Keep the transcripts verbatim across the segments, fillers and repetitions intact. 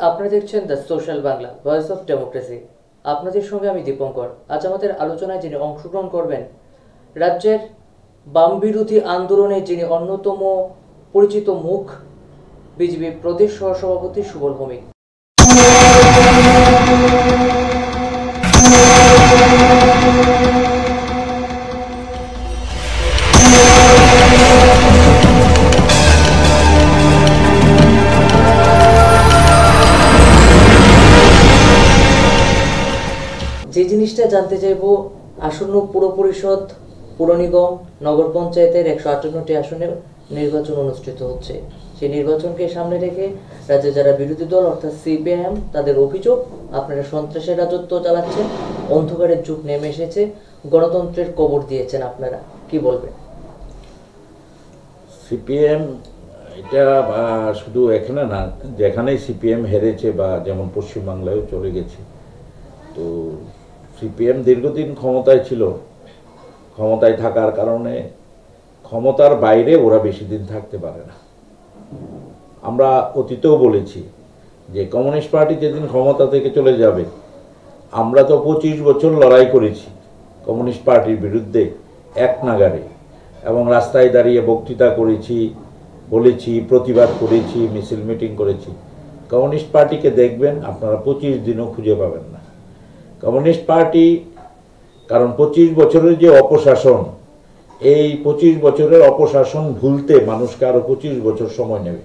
আপনারা দেখছেন the social Bangla, voice of democracy. আপনাদের সঙ্গে আমি দীপঙ্কর। আজ আমাদের আলোচনায় যিনি অংশগ্রহণ করবেন, রাজ্যের বাম বিরোধী আন্দোলনে যিনি অন্যতম পরিচিত মুখ, বিজেপি প্রদেশ সহসভাপতি সুবল ভৌমিক। যে জিনিসটা জানতে চাইব, আসন্ন পুর পরিষদ, পুর নিগম, নগর পঞ্চায়েতের একশো আটান্নটি আসনে নির্বাচন অনুষ্ঠিত হচ্ছে। সেই নির্বাচনকে সামনে রেখে রাজ্যে যারা বিরোধী দল অর্থাৎ সিপিএম, তাদের অভিযোগ আপনারা সন্ত্রাসের রাজত্ব চালাচ্ছেন, অন্ধকারের যুগ নেমে এসেছে, গণতন্ত্রের কবর দিয়েছেন। আপনারা কি বলবেন? সিপিএম এটা শুধু এখানে না, যেখানেই সিপিএম হেরেছে বা যেমন পশ্চিমবাংলায়ও চলে গেছে, তো সিপিএম দীর্ঘদিন ক্ষমতায় ছিল। ক্ষমতায় থাকার কারণে ক্ষমতার বাইরে ওরা বেশি দিন থাকতে পারে না। আমরা অতীতেও বলেছি যে কমিউনিস্ট পার্টি যেদিন ক্ষমতা থেকে চলে যাবে, আমরা তো পঁচিশ বছর লড়াই করেছি কমিউনিস্ট পার্টির বিরুদ্ধে এক নাগারে, এবং রাস্তায় দাঁড়িয়ে বক্তৃতা করেছি, বলেছি, প্রতিবাদ করেছি, মিছিল মিটিং করেছি। কমিউনিস্ট পার্টিকে দেখবেন আপনারা পঁচিশ দিনও খুঁজে পাবেন না। কমিউনিস্ট পার্টি, কারণ পঁচিশ বছরের যে অপশাসন, এই পঁচিশ বছরের অপশাসন ভুলতে মানুষকে আরো পঁচিশ বছর সময় নেবে।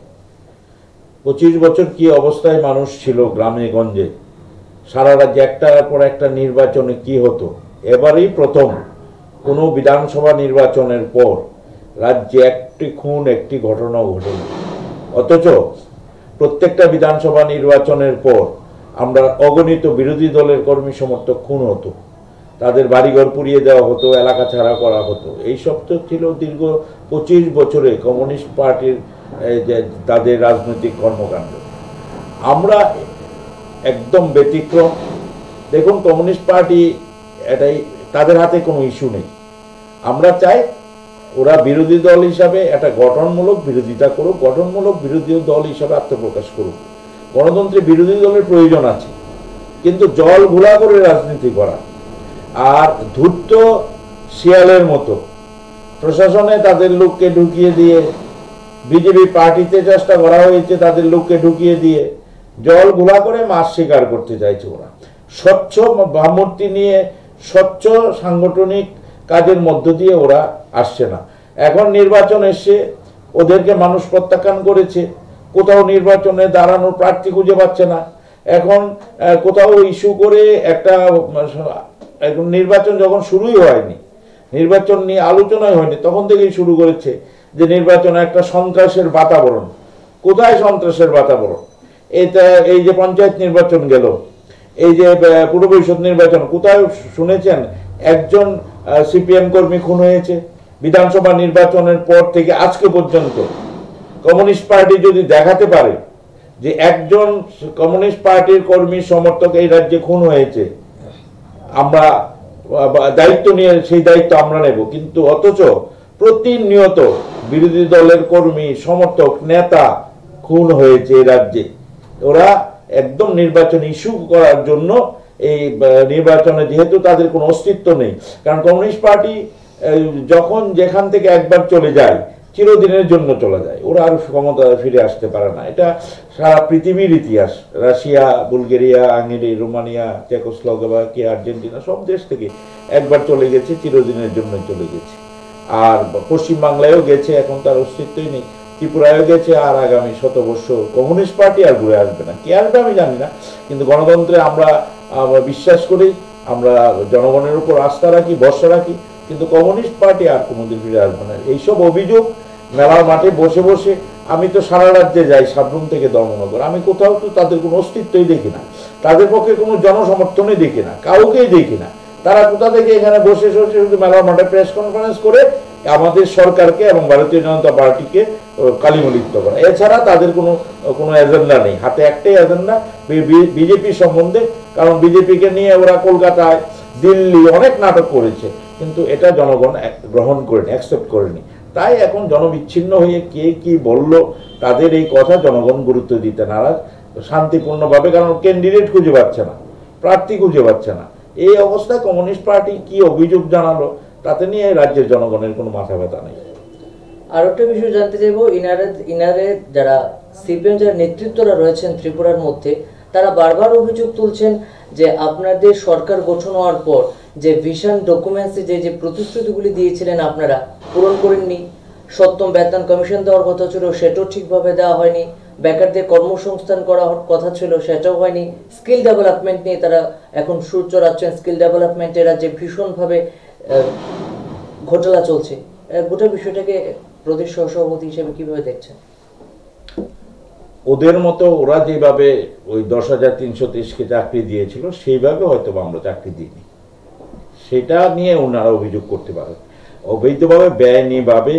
পঁচিশ বছর কি অবস্থায় মানুষ ছিল গ্রামে গঞ্জে, সারা রাজ্যে একটার পর একটা নির্বাচনে কি হতো। এবারেই প্রথম কোনো বিধানসভা নির্বাচনের পর রাজ্যে একটি খুন, একটি ঘটনা ঘটে না। অথচ প্রত্যেকটা বিধানসভা নির্বাচনের পর আমরা অগণিত বিরোধী দলের কর্মী সমর্থক খুন হতো, তাদের বাড়িঘর পুড়িয়ে দেওয়া হতো, এলাকা ছাড়া করা হতো। এইসব তো ছিল দীর্ঘ পঁচিশ বছরে কমিউনিস্ট পার্টির তাদের রাজনৈতিক কর্মকাণ্ড। আমরা একদম ব্যতিক্রম। দেখুন, কমিউনিস্ট পার্টি এটাই, তাদের হাতে কোনো ইস্যু নেই। আমরা চাই ওরা বিরোধী দল হিসাবে একটা গঠনমূলক বিরোধিতা করুক, গঠনমূলক বিরোধী দল হিসাবে আত্মপ্রকাশ করুক। গণতন্ত্রে বিরোধী দলের প্রয়োজন আছে, কিন্তু জল ঘোলা করে রাজনীতি করা আর ধূর্ত শিয়ালের মতো প্রশাসনে তাদের লোককে ঢুকিয়ে দিয়ে, বিজেপি পার্টিতে চেষ্টা করা হয়েছে তাদের লোককে ঢুকিয়ে দিয়ে জল ঘোলা করে মাছ শিকার করতে চাইছে ওরা। স্বচ্ছ ভাবমূর্তি নিয়ে স্বচ্ছ সাংগঠনিক কাজের মধ্য দিয়ে ওরা আসছে না। এখন নির্বাচন এসে ওদেরকে মানুষ প্রত্যাখ্যান করেছে, কোথাও নির্বাচনে দাঁড়ানোর প্রার্থী খুঁজে পাচ্ছে না। এখন কোথাও ইস্যু করে একটা নির্বাচন যখন শুরুই হয়নি, নির্বাচন নিয়ে আলোচনাই হয়নি, তখন থেকেই শুরু করেছে যে নির্বাচনে একটা সন্ত্রাসের বাতাবরণ। কোথায় সন্ত্রাসের বাতাবরণ? এটা এই যে পঞ্চায়েত নির্বাচন গেল, এই যে পুর পরিষদ নির্বাচন, কোথায় শুনেছেন একজন সিপিএম কর্মী খুন হয়েছে? বিধানসভা নির্বাচনের পর থেকে আজকে পর্যন্ত কমিউনিস্ট পার্টি যদি দেখাতে পারে যে একজন কমিউনিস্ট পার্টির কর্মী সমর্থক এই রাজ্যে খুন হয়েছে, আমরা দায়িত্ব নিয়ে সেই দায়িত্ব আমরা নেব। কিন্তু অথচ প্রতিনিয়ত বিরোধী দলের কর্মী সমর্থক নেতা খুন হয়েছে এই রাজ্যে। ওরা একদম নির্বাচন ইস্যু করার জন্য, এই নির্বাচনে যেহেতু তাদের কোনো অস্তিত্ব নেই, কারণ কমিউনিস্ট পার্টি যখন যেখান থেকে একবার চলে যায় চিরদিনের জন্য চলে যায়, ওরা আর ক্ষমতা ফিরে আসতে পারে না। এটা সারা পৃথিবীর ইতিহাস। Russia, Bulgaria, Hungary, Romania, Czechoslovakia, Argentina সব দেশ থেকে একবার চলে গেছে, চিরদিনের জন্য চলে গেছে। আর পশ্চিমবাংলায়ও গেছে, এখন তার অস্তিত্বই নেই। ত্রিপুরায়ও গেছে, আর আগামী শত বছর কমিউনিস্ট পার্টি আর ঘুরে আসবে না। কে আসবে আমি জানি না, কিন্তু গণতন্ত্রে আমরা বিশ্বাস করি, আমরা জনগণের উপর আস্থা রাখি, ভরসা রাখি, কিন্তু কমিউনিস্ট পার্টি আর কোনোদিন ফিরে আসবে না। এইসব অভিযোগ মেলার মাঠে বসে বসে, আমি তো সারা রাজ্যে যাই, সাবরুম থেকে ধর্মনগর, আমি কোথাও তো তাদের কোনো অস্তিত্বই দেখি না, তাদের পক্ষে কোনো জনসমর্থনই দেখি না, কাউকেই দেখি না। তারা কোথা থেকে এখানে বসে বসে শুধু মেলার মাঠে প্রেস কনফারেন্স করে আমাদের সরকারকে এবং ভারতীয় জনতা পার্টিকে কালিমলিপ্ত করা, এছাড়া তাদের কোনো কোনো এজেন্ডা নেই। হাতে একটাই এজেন্ডা বিজেপি সম্বন্ধে, কারণ বিজেপিকে নিয়ে ওরা কলকাতায়, দিল্লি অনেক নাটক করেছে, কিন্তু এটা জনগণ গ্রহণ করেনি, অ্যাকসেপ্ট করেনি। তাই এখন জনবিচ্ছিন্ন হয়ে কে কি বলল, তাদের এই কথা জনগণ গুরুত্ব দিতে নারাজ। শান্তিপূর্ণভাবে, কারণ ক্যান্ডিডেট খুঁজে পাচ্ছে না, প্রার্থী খুঁজে পাচ্ছে না। এই অবস্থায় কমিউনিস্ট পার্টি কি অভিযোগ জানালো তাতে নিয়ে রাজ্যের জনগণের কোনো মাথা ব্যথা নেই। আর একটা বিষয় জানতে চাইবো, ইনারে ইনারে যারা সিপিএম যারা নেতৃত্বরা রয়েছেন ত্রিপুরার মধ্যে, তারা বারবার অভিযোগ তুলছেন যে আপনাদের সরকার গঠন হওয়ার পর যে ভিশন ডকুমেন্টসে যে যে প্রতিশ্রুতিগুলি দিয়েছিলেন আপনারা পূরণ করেননি। সপ্তম বেতন কমিশন দেওয়ার কথা ছিল, সেটাও ঠিকভাবে দেওয়া হয়নি। বেকারদের কর্মসংস্থান করার কথা ছিল, সেটাও হয়নি। স্কিল ডেভেলপমেন্ট নিয়ে তারা এখন সুর চড়াচ্ছেন, স্কিল ডেভেলপমেন্টের যে ভীষণভাবে ঘোটালা চলছে। গোটা বিষয়টাকে প্রদেশ সহসভাপতি হিসেবে কিভাবে দেখছেন? ওদের মতো ওরা যেভাবে ওই দশ হাজার তিনশো তেইশকে চাকরি দিয়েছিল সেইভাবে হয়তো আমরা চাকরি দিইনি, সেটা নিয়ে ওনারা অভিযোগ করতে পারে। অবৈধভাবে ব্যয়নীভাবে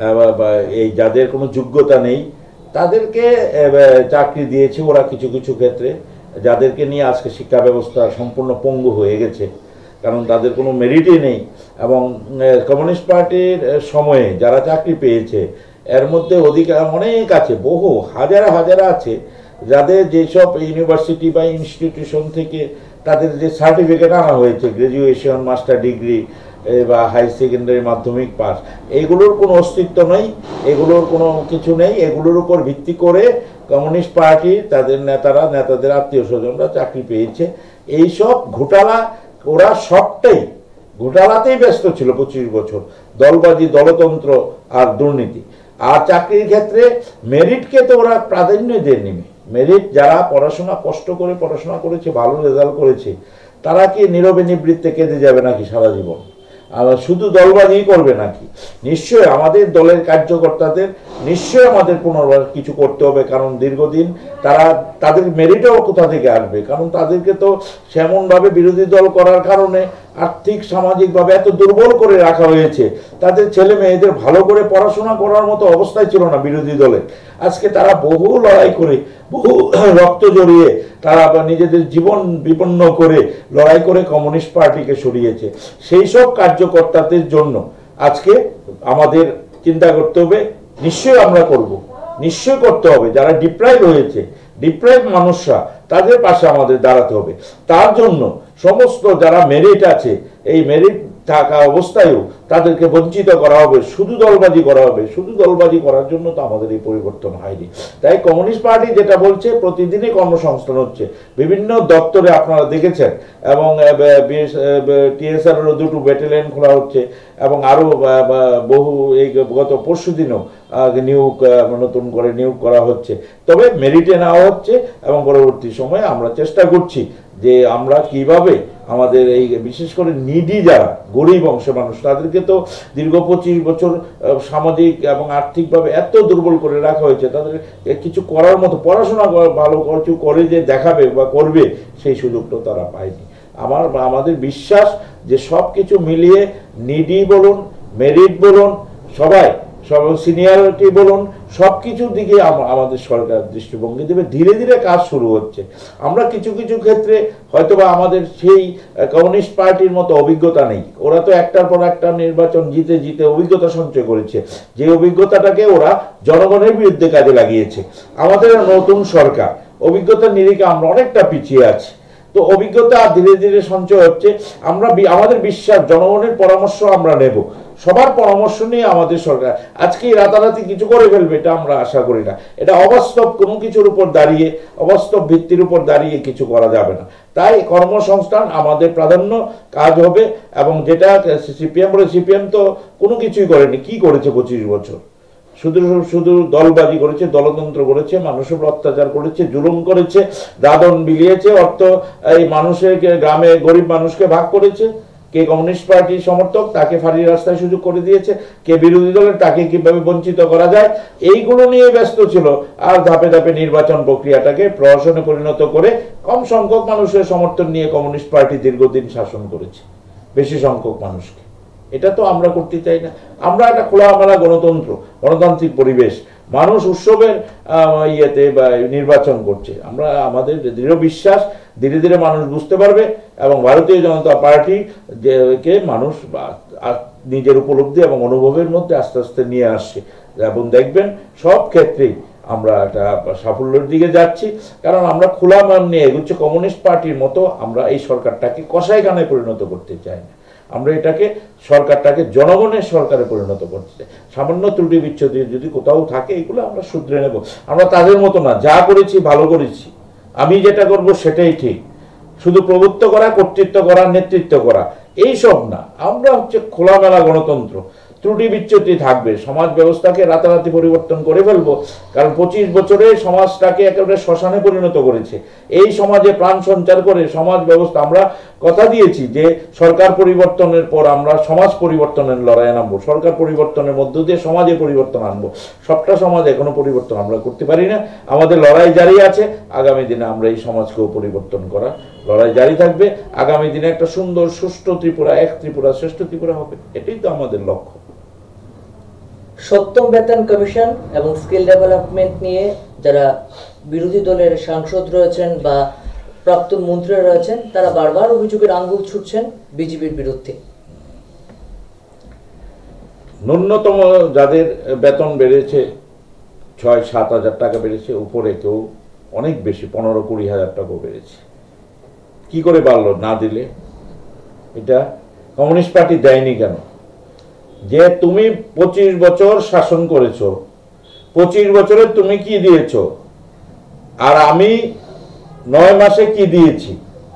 এই যাদের কোনো যোগ্যতা নেই তাদেরকে চাকরি দিয়েছে ওরা কিছু কিছু ক্ষেত্রে, যাদেরকে নিয়ে আজকে শিক্ষা ব্যবস্থা সম্পূর্ণ পঙ্গু হয়ে গেছে, কারণ তাদের কোনো মেরিটই নেই। এবং কমিউনিস্ট পার্টির সময়ে যারা চাকরি পেয়েছে এর মধ্যে অধিকার অনেক আছে, বহু হাজার হাজার আছে যাদের যেসব ইউনিভার্সিটি বা ইনস্টিটিউশন থেকে তাদের যে সার্টিফিকেট আনা হয়েছে, গ্র্যাজুয়েশন, মাস্টার ডিগ্রি বা হাই সেকেন্ডারি, মাধ্যমিক পাস, এগুলোর কোনো অস্তিত্ব নেই, এগুলোর কোনো কিছু নেই। এগুলোর উপর ভিত্তি করে কমিউনিস্ট পার্টি তাদের নেতারা, নেতাদের আত্মীয় স্বজনরা চাকরি পেয়েছে। এইসব ঘোটালা ওরা সবটাই ঘোটালাতেই ব্যস্ত ছিল পঁচিশ বছর, দলবাজি, দলতন্ত্র আর দুর্নীতি। আর চাকরির ক্ষেত্রে মেরিটকে তো ওরা প্রাধান্য দেয়নি। মেরিট যারা পড়াশোনা কষ্ট করে পড়াশোনা করেছে, ভালো রেজাল্ট করেছে, তারা কি নীরবে নিবৃত্তে কেঁদে যাবে নাকি সারা জীবন? শুধু দলবাজি করবে নাকি? নিশ্চয় আমাদের দলের কার্যকর্তাদের নিশ্চয় আমাদের পুনর্বার কিছু করতে হবে, কারণ দীর্ঘদিন তারা তাদের মেরিটও কোথা থেকে আসবে? কারণ তাদেরকে তো সেমনভাবে বিরোধী দল করার কারণে আর্থিক সামাজিকভাবে এত দুর্বল করে রাখা হয়েছে, তাদের ছেলে মেয়েদের ভালো করে পড়াশোনা করার মতো অবস্থায় ছিল না বিরোধী দলের। আজকে তারা বহু লড়াই করে, বহু রক্ত জড়িয়ে, তারা নিজেদের জীবন বিপন্ন করে লড়াই করে কমিউনিস্ট পার্টিকে সরিয়েছে। সেই সব কার্যকর্তাদের জন্য আজকে আমাদের চিন্তা করতে হবে। নিশ্চয়ই আমরা করব, নিশ্চয় করতে হবে। যারা ডিপ্রাইভ হয়েছে, ডিপ্রাইভ মানুষরা, তাদের পাশে আমাদের দাঁড়াতে হবে। তার জন্য সমস্ত যারা মেরিট আছে, এই মেরিট থাকা অবস্থায়ও তাদেরকে বঞ্চিত করা হবে, শুধু দলবাজি করা হবে। শুধু দলবাজি করার জন্য তো আমাদের এই পরিবর্তন হয়নি। তাই কমিউনিস্ট পার্টি যেটা বলছে, প্রতিদিনই কর্মসংস্থান হচ্ছে বিভিন্ন দপ্তরে, আপনারা দেখেছেন। এবং টিএসআরেরও দুটো ব্যাটালিয়ন খোলা হচ্ছে, এবং আরও বহু এই গত পরশু দিনও নিয়োগ নতুন করে নিয়োগ করা হচ্ছে। তবে মেরিটে নেওয়া হচ্ছে, এবং পরবর্তী সময়ে আমরা চেষ্টা করছি যে আমরা কিভাবে আমাদের এই বিশেষ করে নিডি যারা গরিব অংশের মানুষ, তাদেরকে তো দীর্ঘ পঁচিশ বছর সামাজিক এবং আর্থিকভাবে এত দুর্বল করে রাখা হয়েছে, তাদের কিছু করার মতো, পড়াশোনা ভালো কিছু করে যে দেখাবে বা করবে, সেই সুযোগটা তারা পায়নি। আমার আমাদের বিশ্বাস যে সব কিছু মিলিয়ে নিডি বলুন, মেরিট বলুন, সবাই সব সিনিয়রিটি বলুন, সব কিছুর দিকে আমাদের সরকার দৃষ্টিভঙ্গি দেবে। ধীরে ধীরে কাজ শুরু হচ্ছে। আমরা কিছু কিছু ক্ষেত্রে হয়তোবা আমাদের সেই কমিউনিস্ট পার্টির মতো অভিজ্ঞতা নেই। ওরা তো একটার পর একটা নির্বাচন জিতে জিতে অভিজ্ঞতা সঞ্চয় করেছে, যে অভিজ্ঞতাটাকে ওরা জনগণের বিরুদ্ধে কাজে লাগিয়েছে। আমাদের নতুন সরকার, অভিজ্ঞতার নিরিখে আমরা অনেকটা পিছিয়ে আছি। তো অভিজ্ঞতা ধীরে ধীরে সঞ্চয় হচ্ছে। আমরা আমাদের বিশ্বাস, জনগণের পরামর্শ আমরা নেব, সবার পরামর্শ নিয়ে আমাদের সরকার আজকে রাতারাতি কিছু করে ফেলবে এটা আমরা আশা করি না। এটা অবাস্তব কোনো কিছুর উপর দাঁড়িয়ে, অবাস্তব ভিত্তির উপর দাঁড়িয়ে কিছু করা যাবে না। তাই কর্মসংস্থান আমাদের প্রাধান্য কাজ হবে। এবং যেটা সিপিএম বলে, সিপিএম তো কোনো কিছুই করেনি। কি করেছে পঁচিশ বছর? শুধু শুধু দলবাজি করেছে, দলতন্ত্র করেছে, মানুষের উপর অত্যাচার করেছে, জুলুম করেছে, দাদন বিলিয়েছে, অর্থ এই মানুষের গ্রামে গরিব মানুষকে ভাগ করেছে। কে কমিউনিস্ট পার্টির সমর্থক, তাকে ফাঁড়ি রাস্তায় সুযোগ করে দিয়েছে, কে বিরোধী দলের, তাকে কিভাবে বঞ্চিত করা যায়, এইগুলো নিয়ে ব্যস্ত ছিল। আর ধাপে ধাপে নির্বাচন প্রক্রিয়াটাকে প্রহসনে পরিণত করে কম সংখ্যক মানুষের সমর্থন নিয়ে কমিউনিস্ট পার্টি দীর্ঘদিন শাসন করেছে বেশি সংখ্যক মানুষকে। এটা তো আমরা করতে চাই না। আমরা একটা খোলামেলা গণতন্ত্র, গণতান্ত্রিক পরিবেশ, মানুষ উৎসবের ইয়েতে বা নির্বাচন করছে। আমরা আমাদের দৃঢ় বিশ্বাস ধীরে ধীরে মানুষ বুঝতে পারবে, এবং ভারতীয় জনতা পার্টি কে মানুষ নিজের উপলব্ধি এবং অনুভবের মধ্যে আস্তে আস্তে নিয়ে আসছে এবং দেখবেন সব ক্ষেত্রেই আমরা একটা সাফল্যের দিকে যাচ্ছি, কারণ আমরা খোলা মন নিয়ে এগুচ্ছে কমিউনিস্ট পার্টির মতো আমরা এই সরকারটাকে কসাইখানে পরিণত করতে চাই না। আমরা এটাকে সরকারটাকে জনগণের সরকারে পরিণত করতে চাই। সামান্য ত্রুটি বিচ্ছুতি যদি কোথাও থাকে এগুলো আমরা শুধরে নেব। আমরা তাদের মতো না, যা করেছি ভালো করেছি, আমি যেটা করব সেটাই ঠিক, শুধু প্রভুত্ব করা, কর্তৃত্ব করা, নেতৃত্ব করা এইসব না। আমরা হচ্ছে খোলামেলা গণতন্ত্র। ত্রুটি বিচ্যুতি থাকবে, সমাজ ব্যবস্থাকে রাতারাতি পরিবর্তন করে ফেলবো, কারণ পঁচিশ বছরে সমাজটাকে একেবারে শ্মশানে পরিণত করেছে। এই সমাজে প্রাণ সঞ্চার করে সমাজ ব্যবস্থা, আমরা কথা দিয়েছি যে সরকার পরিবর্তনের পর আমরা সমাজ পরিবর্তনের লড়াইয়ে নামবো, সরকার পরিবর্তনের মধ্য দিয়ে সমাজে পরিবর্তন আনবো। সবটা সমাজ এখনো পরিবর্তন আমরা করতে পারি না, আমাদের লড়াই জারি আছে। আগামী দিনে আমরা এই সমাজকেও পরিবর্তন করা লড়াই জারি থাকবে। আগামী দিনে একটা সুন্দর সুষ্ঠু ত্রিপুরা, এক ত্রিপুরা শ্রেষ্ঠ ত্রিপুরা হবে, এটাই তো আমাদের লক্ষ্য। সপ্তম বেতন কমিশন এবং স্কিল ডেভেলপমেন্ট নিয়ে যারা বিরোধী দলের সাংসদ রয়েছেন বা প্রাক্তন মন্ত্রীরা রয়েছেন, তারা বারবার অভিযোগের আঙ্গুল ছুটছেন বিজেপির বিরুদ্ধে। ন্যূনতম যাদের বেতন বেড়েছে ছয় সাত হাজার টাকা বেড়েছে, উপরে কেউ অনেক বেশি পনেরো কুড়ি হাজার টাকাও বেড়েছে। কি করে বাড়লো না দিলে? এটা কমিউনিস্ট পার্টি দেয়নি কেন? যে তুমি পঁচিশ বছর শাসন করেছ, পঁচিশ বছরে তুমি কি দিয়েছ আর আমি নয় মাসে কি দিয়েছি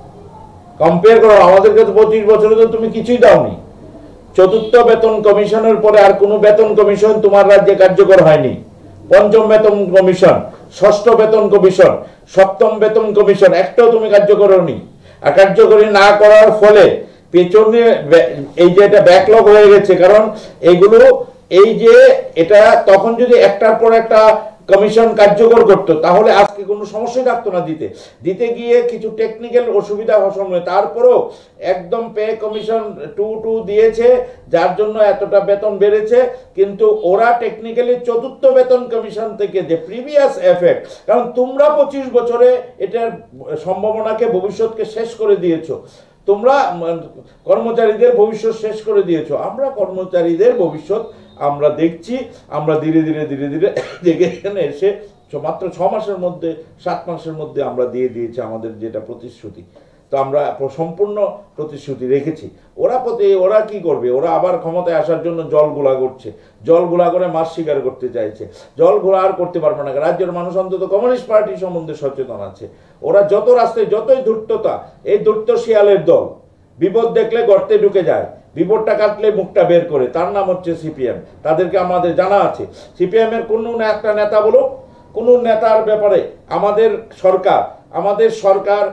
কম্পেয়ার করো। আমাদেরকে তো পঁচিশ বছরে তো তুমি কিছুই দাওনি। চতুর্থ বেতন কমিশনের পরে আর কোনো বেতন কমিশন তোমার রাজ্যে কার্যকর হয়নি। পঞ্চম বেতন কমিশন, ষষ্ঠ বেতন কমিশন, সপ্তম বেতন কমিশন, একটাও তুমি কার্যকর হওনি। আর কার্যকরী না করার ফলে পেছনে এই যে এটা ব্যাকলগ হয়ে গেছে, কারণ এইগুলো এই যে এটা তখন যদি একটার পর একটা কমিশন কার্যকর করতো তাহলে আজকে কোনো সমস্যাই থাকতো না। দিতে দিতে গিয়ে কিছু টেকনিক্যাল অসুবিধা হওয়ার, তারপরেও একদম পে কমিশন টু টু দিয়েছে, যার জন্য এতটা বেতন বেড়েছে। কিন্তু ওরা টেকনিক্যালি চতুর্থ বেতন কমিশন থেকে যে প্রিভিয়াস এফেক্ট, কারণ তোমরা পঁচিশ বছরে এটার সম্ভাবনাকে, ভবিষ্যৎকে শেষ করে দিয়েছো। তোমরা কর্মচারীদের ভবিষ্যৎ শেষ করে দিয়েছো। আমরা কর্মচারীদের ভবিষ্যৎ আমরা দেখছি, আমরা ধীরে ধীরে ধীরে ধীরে দেখে এখানে এসে মাত্র ছ মাসের মধ্যে, সাত মাসের মধ্যে আমরা দিয়ে দিয়েছি আমাদের যেটা প্রতিশ্রুতি। তো আমরা সম্পূর্ণ প্রতিশ্রুতি রেখেছি। ওরা প্রতি ওরা কি করবে? ওরা আবার ক্ষমতায় আসার জন্য জল গোলা করছে, জল গোলা করে মাছ শিকার করতে চাইছে। জল গোলা আর করতে পারবে না। রাজ্যের মানুষ অন্তত কমিউনিস্ট পার্টি সম্বন্ধে সচেতন আছে। ওরা যত রাস্তায় যতই ধূর্ততা, এই ধূর্ত শিয়ালের দল বিপদ দেখলে গর্তে ঢুকে যায়, বিপদটা কাটলে মুখটা বের করে, তার নাম হচ্ছে সিপিএম। তাদেরকে আমাদের জানা আছে। সিপিএম এর কোনো একটা নেতা বলো, কোনো নেতার ব্যাপারে আমাদের সরকার আমাদের সরকার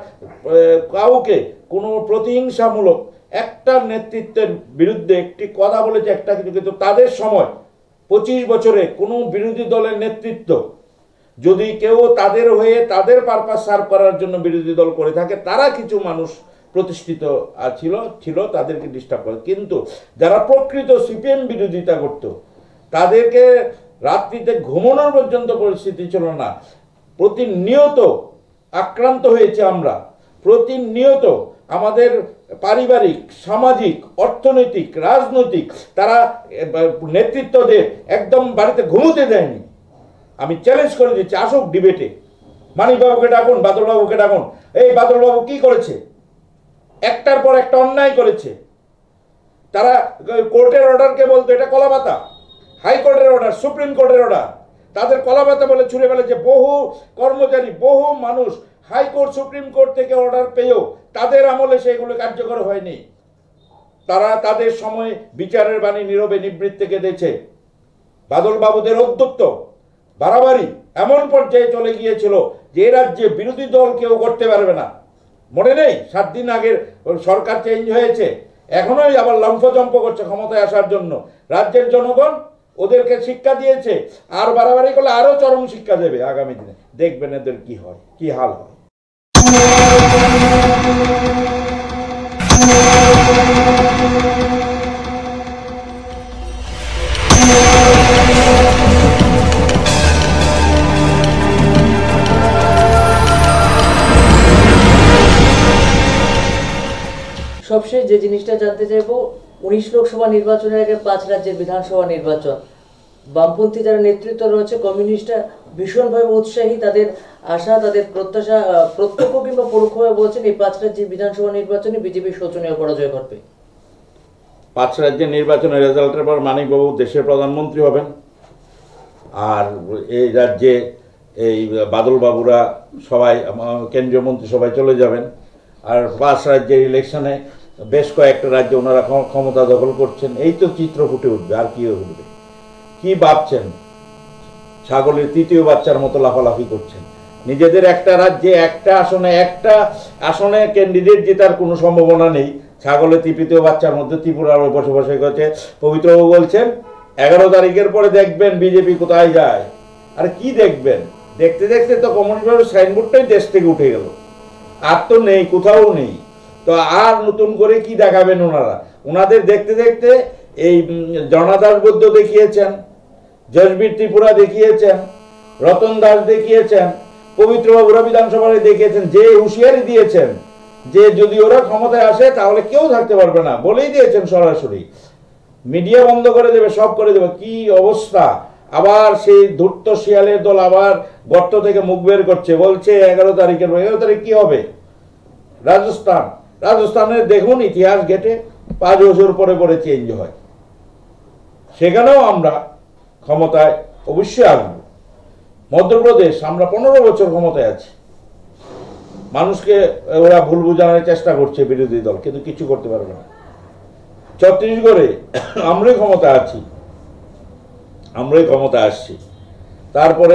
কাউকে কোনো প্রতিহিংসামূলক একটা নেতৃত্বের বিরুদ্ধে একটি কথা বলেছে, একটা কিছু। কিন্তু তাদের সময় পঁচিশ বছরে কোনো বিরোধী দলের নেতৃত্ব যদি কেউ তাদের হয়ে তাদের পারপাস সার্ভ করার জন্য বিরোধী দল করে থাকে, তারা কিছু মানুষ প্রতিষ্ঠিত ছিল ছিল তাদেরকে ডিস্টার্ব করে। কিন্তু যারা প্রকৃত সিপিএম বিরোধিতা করত, তাদেরকে রাত্রিতে ঘুমানোর পর্যন্ত পরিস্থিতি ছিল না। প্রতিনিয়ত আক্রান্ত হয়েছে আমরা, প্রতিনিয়ত আমাদের পারিবারিক, সামাজিক, অর্থনৈতিক, রাজনৈতিক তারা নেতৃত্বদের একদম বাড়িতে ঘুমোতে দেয়নি। আমি চ্যালেঞ্জ করে দিচ্ছি, আসুক ডিবেটে, মানিকবাবুকে ডাকুন, বাদলবাবুকে ডাকুন। এই বাদলবাবু কি করেছে? একটার পর একটা অন্যায় করেছে। তারা কোর্টের অর্ডারকে বলতো এটা কলাপাতা, হাইকোর্টের অর্ডার, সুপ্রিম কোর্টের অর্ডার, তাদের কলাপাতা বলে ছুড়ে ফেলেছে। বহু কর্মচারী, বহু মানুষ হাইকোর্ট, সুপ্রিম কোর্ট থেকে অর্ডার পেয়েও তাদের আমলে সেগুলো কার্যকর হয়নি। তারা তাদের সময় বিচারের বাণী নীরবে নিবৃত্তে কেঁদেছে। বাদলবাবুদের ঔদ্ধত্য বাড়াবাড়ি এমন পর্যায়ে চলে গিয়েছিল যে রাজ্যে বিরোধী দল কেউ করতে পারবে না। মনে নেই সাত দিন আগের সরকার চেঞ্জ হয়েছে, এখনোই আবার লম্ফজম্প করছে ক্ষমতায় আসার জন্য। রাজ্যের জনগণ ওদেরকে শিক্ষা দিয়েছে, আর বাড়াবাড়ি করলে আরো চরম শিক্ষা দেবে আগামী দিনে। দেখবেন এদের কি হয়, কি হাল হয়। সবশেষ যে জিনিসটা জানতে চাইবো, উনিশ লোকসভা নির্বাচনের আগে পাঁচ রাজ্যের বিধানসভা নির্বাচন, বামপন্থী যারা নেতৃত্ব রয়েছে কমিউনিস্টরা ভীষণভাবে উৎসাহী, তাদের আশা তাদের প্রত্যাশা প্রত্যক্ষ কিংবা পরোক্ষভাবে বলছেন এই পাঁচ রাজ্যের বিধানসভা নির্বাচনে বিজেপি শোচনীয় পরাজয় করবে। পাঁচ রাজ্যের নির্বাচনের রেজাল্টের পর মানিকবাবু দেশের প্রধানমন্ত্রী হবেন, আর এই রাজ্যে এই বাদলবাবুরা সবাই কেন্দ্রীয় মন্ত্রী সবাই চলে যাবেন, আর পাঁচ রাজ্যের ইলেকশনে বেশ কয়েকটা রাজ্যে ওনারা ক্ষমতা দখল করছেন। এই তো চিত্র ফুটে উঠবে, আর কি উঠবে? কি ভাবছেন? ছাগলের তৃতীয় বাচ্চার মতো লাফালাফি করছেন। নিজেদের একটা রাজ্যে একটা আসনে একটা আসনে ক্যান্ডিডেট জেতার কোনো সম্ভাবনা নেই, ছাগলের তৃতীয় বাচ্চার মধ্যে ত্রিপুরার বসে বসে গেছে। পবিত্রবাবু বলছেন এগারো তারিখের পরে দেখবেন বিজেপি কোথায় যায়। আর কি দেখবেন? দেখতে দেখতে তো কমিউনিস্ট সাইনবোর্ডটাই দেশ থেকে উঠে গেল, আর তো নেই, কোথাও নেই। তো আর নতুন করে কি দেখাবেন ওনারা? ওনাদের দেখতে দেখতে এই জনাদাস বৌদ্ধ দেখিয়েছেন, জসবীর ত্রিপুরা দেখিয়েছেন, রতন দাস দেখিয়েছেন, পবিত্রবাবুরা বিধানসভায় দেখিয়েছেন, যে হুঁশিয়ারি দিয়েছেন যে যদি ওরা ক্ষমতায় আসে তাহলে কেউ থাকতে পারবে না, বলেই দিয়েছেন সরাসরি। মিডিয়া বন্ধ করে দেবে, সব করে দেবে। কি অবস্থা! আবার সেই ধূর্ত শিয়ালের দল আবার গর্ত থেকে মুখ বের করছে, বলছে এগারো তারিখের এগারো তারিখ কি হবে? রাজস্থান রাজস্থানের দেখুন ইতিহাস ঘেটে পাঁচ বছর পরে পরে চেঞ্জ হয়, সেখানেও আমরা ক্ষমতায় অবশ্যই আসবো। মধ্যপ্রদেশ আমরা পনেরো বছর ক্ষমতায় আছি, মানুষকে ওরা ভুল বোঝানোর চেষ্টা করছে বিরোধী দল, কিন্তু কিছু করতে পারবে না। ছত্তিশগড়ে আমরাই ক্ষমতা আছি, আমরাই ক্ষমতা আসছি। তারপরে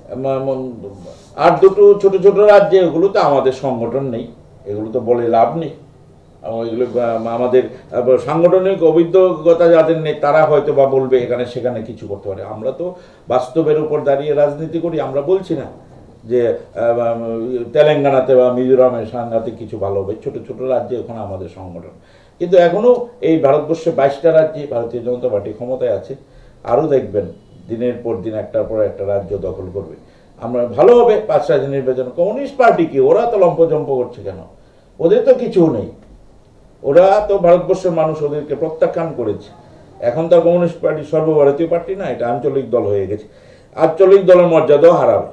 আর দুটো ছোট ছোট রাজ্যে, এগুলো তো আমাদের সংগঠন নেই, এগুলো তো বলে লাভ নেই। এগুলো আমাদের সাংগঠনিক অভিজ্ঞতা যাদের নেই তারা হয়তো বা বলবে এখানে সেখানে কিছু করতে পারে। আমরা তো বাস্তবের উপর দাঁড়িয়ে রাজনীতি করি। আমরা বলছি না যে তেলেঙ্গানাতে বা মিজোরামে সাংঘাতিক কিছু ভালো হবে, ছোট ছোট রাজ্যে ওখানে আমাদের সংগঠন। কিন্তু এখনও এই ভারতবর্ষে বাইশটা রাজ্যে ভারতীয় জনতা পার্টি ক্ষমতায় আছে, আরও দেখবেন দিনের পর দিন একটার পর একটা রাজ্য দখল করবে। আমরা ভালো হবে পাঁচ রাজ্য নির্বাচন। কমিউনিস্ট পার্টি কি, ওরা তো লম্পজম্প করছে কেন? ওদের তো কিছু নেই, ওরা তো ভারতবর্ষের মানুষ ওদেরকে প্রত্যাখ্যান করেছে। এখন তার কমিউনিস্ট পার্টি সর্বভারতীয় পার্টি না, এটা আঞ্চলিক দল হয়ে গেছে। আঞ্চলিক দলের মর্যাদাও হারাবে।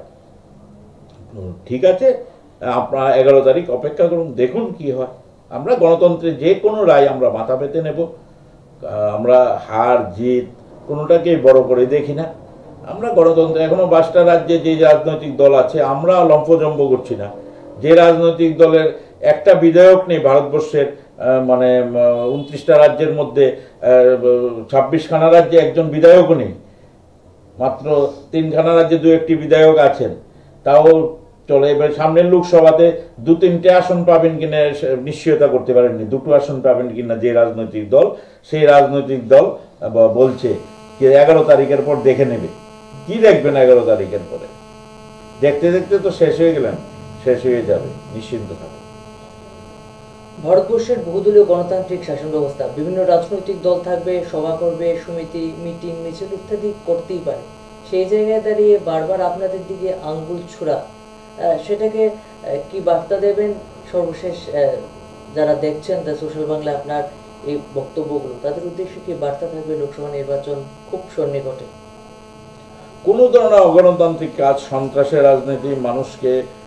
ঠিক আছে, আপনারা এগারো তারিখ অপেক্ষা করুন, দেখুন কি হয়। আমরা গণতন্ত্রের যে কোনো রায় আমরা মাথা পেতে নেব। আমরা হার জিত কোনোটাকেই বড় করে দেখি না। আমরা গণতন্ত্র, এখনো বাইশটা রাজ্যে যে রাজনৈতিক দল আছে আমরা লম্ফজম্প করছি না। যে রাজনৈতিক দলের একটা বিধায়ক নেই ভারতবর্ষের, মানে উনত্রিশটা রাজ্যের মধ্যে ছাব্বিশখানা রাজ্যে একজন বিধায়কও নেই, মাত্র তিনখানা রাজ্যে দু একটি বিধায়ক আছেন, তাও চলে। এবার সামনের লোকসভাতে দু তিনটে আসন পাবেন কিনা নিশ্চয়তা করতে পারেননি, দুটো আসন পাবেন কিনা যে রাজনৈতিক দল, সেই রাজনৈতিক দল বলছে যে এগারো তারিখের পর দেখে নেবে। কি দেখবেন এগারো তারিখের পরে? দেখতে দেখতে তো শেষ হয়ে গেলেন, শেষ হয়ে যাবে, নিশ্চিন্ত থাকুন। ভারতবর্ষের বহুদলীয় গণতান্ত্রিক শাসন ব্যবস্থা, বিভিন্ন রাজনৈতিক দল থাকবে, সভা করবে, সমিতি, মিটিং, মিছিল ইত্যাদি করতেই পারে। সেই জায়গায় দাঁড়িয়ে বারবার আপনাদের দিকে আঙ্গুল ছোড়া, সেটাকে কি বার্তা দেবেন? সর্বশেষ যারা দেখছেন দ্য সোশ্যাল বাংলা আপনার এই বক্তব্যগুলো, তাদের উদ্দেশ্যে কি বার্তা থাকবে? লোকসভা নির্বাচন খুব সন্নিকটে, কোনো ধরনের অগণতান্ত্রিক কাজ, সন্ত্রাসের রাজনীতি, মানুষকে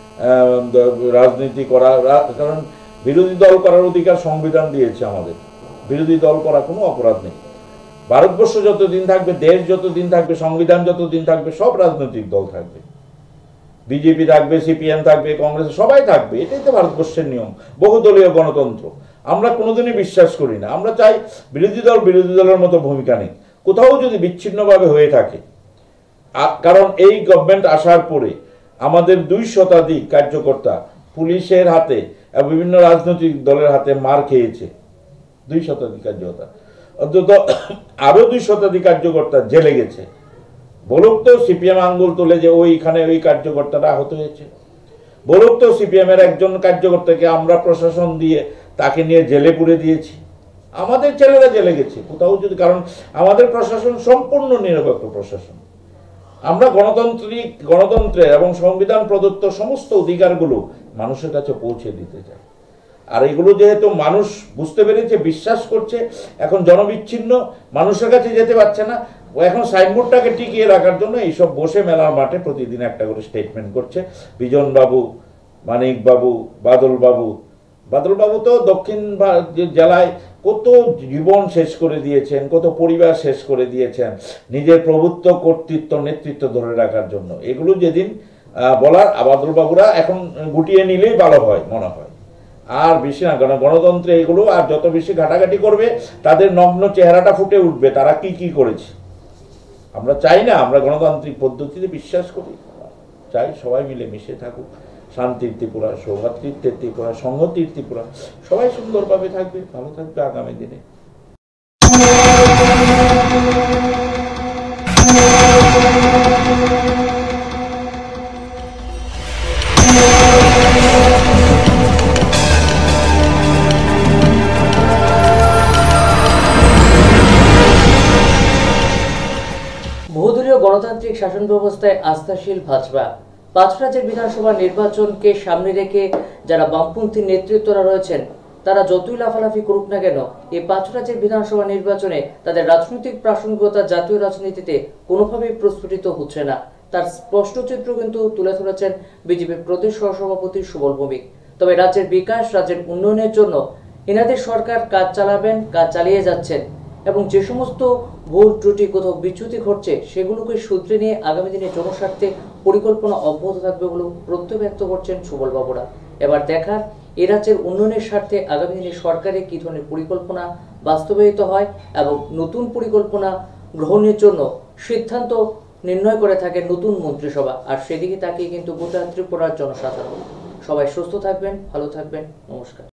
রাজনীতি করা, কারণ বিরোধী দল করার অধিকার সংবিধান দিয়েছে আমাদের। বিরোধী দল করা কোনো অপরাধ নেই। ভারতবর্ষ যতদিন থাকবে, দেশ যতদিন থাকবে, সংবিধান যতদিন থাকবে, সব রাজনৈতিক দল থাকবে। বিজেপি থাকবে, সিপিএম থাকবে, কংগ্রেস, সবাই থাকবে। এটাই তো ভারতবর্ষের নিয়ম, বহুদলীয় গণতন্ত্র। আমরা কোনোদিনই বিশ্বাস করি না। আমরা চাই বিরোধী দল বিরোধী দলের মতো ভূমিকা নেই, কোথাও যদি বিচ্ছিন্নভাবে হয়ে থাকে। কারণ এই গভর্নমেন্ট আসার পরে আমাদের দুই শতাধিক কার্যকর্তা পুলিশের হাতে, বিভিন্ন রাজনৈতিক দলের হাতে মার খেয়েছে। দুই শতাধিক কার্যকর্তা, অন্তত আরো দুই শতাধিক কার্যকর্তা জেলে গেছে। বলুক তো সিপিএম আঙ্গুল তুলে যে ওইখানে ওই কার্যকর্তারা আহত হয়েছে। বলুক তো সিপিএম এর একজন কার্যকর্তাকে আমরা প্রশাসন দিয়ে তাকে নিয়ে জেলে পুরে দিয়েছি। আমাদের ছেলেরা জেলে গেছে কোথাও যদি, কারণ আমাদের প্রশাসন সম্পূর্ণ নিরপেক্ষ প্রশাসন। আমরা গণতান্ত্রিক গণতন্ত্রের এবং সংবিধান প্রদত্ত সমস্ত অধিকারগুলো মানুষের কাছে পৌঁছে দিতে চাই। আর এগুলো যেহেতু মানুষ বুঝতে পেরেছে, বিশ্বাস করছে, এখন জনবিচ্ছিন্ন, মানুষের কাছে যেতে পারছে না, ও এখন সাইনবোর্ডটাকে টিকিয়ে রাখার জন্য এইসব বসে মেলার মাঠে প্রতিদিন একটা করে স্টেটমেন্ট করছে। বিজন বাবু, মানিক বাবু, বাদল বাবু বাদল বাবু তো দক্ষিণ জেলায় কত জীবন শেষ করে দিয়েছেন, কত পরিবার শেষ করে দিয়েছেন নিজের প্রভুত্ব, কর্তৃত্ব, নেতৃত্ব ধরে রাখার জন্য। এগুলো যেদিন বলার বাদল বাবুরা এখন গুটিয়ে নিলেই ভালো হয় মনে হয়, আর বেশি না। কারণ গণতন্ত্রে এগুলো আর যত বেশি ঘাটাঘাটি করবে তাদের নগ্ন চেহারাটা ফুটে উঠবে, তারা কি কি করেছে। আমরা চাই না, আমরা গণতান্ত্রিক পদ্ধতিতে বিশ্বাস করি, চাই সবাই মিলে মিশে থাকুক, শান্তির ত্রিপুরা, সৌভাতৃত্বের ত্রিপুরা, সংহতির ত্রিপুরা, সবাই সুন্দরভাবে থাকবে, ভালো থাকবে আগামী দিনে। বহুদলীয় গণতান্ত্রিক শাসন ব্যবস্থায় আস্থাশীল ভাজপা। পাঁচ রাজ্যের বিধানসভা নির্বাচনকে সামনে রেখে যারা বামপন্থী নেতৃত্বরা রয়েছেন তারা যতই লাফালাফি করুক না কেন, এই পাঁচ রাজ্যের বিধানসভা নির্বাচনে তাদের রাজনৈতিক প্রাসঙ্গিকতা জাতীয় রাজনীতিতে কোনোভাবেই প্রস্ফুটিত হচ্ছে না। তার স্পষ্ট চিত্র কিন্তু তুলে ধরেছেন বিজেপির প্রদেশ সহসভাপতি সুবল ভৌমিক। তবে রাজ্যের বিকাশ, রাজ্যের উন্নয়নের জন্য এনাদের সরকার কাজ চালাবেন, কাজ চালিয়ে যাচ্ছেন এবং যে সমস্ত ভুল ত্রুটি, কোথাও বিচ্যুতি ঘটছে সেগুলোকে শুধরে নিয়ে আগামী দিনে জনস্বার্থে পরিকল্পনা অব্যাহত থাকবে বলেও প্রত্যয় ব্যক্ত করছেন সুবল বাবুরা। এবার দেখার এ রাজ্যের উন্নয়নের স্বার্থে আগামী দিনে সরকারে কী ধরনের পরিকল্পনা বাস্তবায়িত হয় এবং নতুন পরিকল্পনা গ্রহণের জন্য সিদ্ধান্ত নির্ণয় করে থাকে নতুন মন্ত্রিসভা। আর সেদিকে তাকিয়ে কিন্তু গোটা ত্রিপুরার জনসাধারণ। সবাই সুস্থ থাকবেন, ভালো থাকবেন, নমস্কার।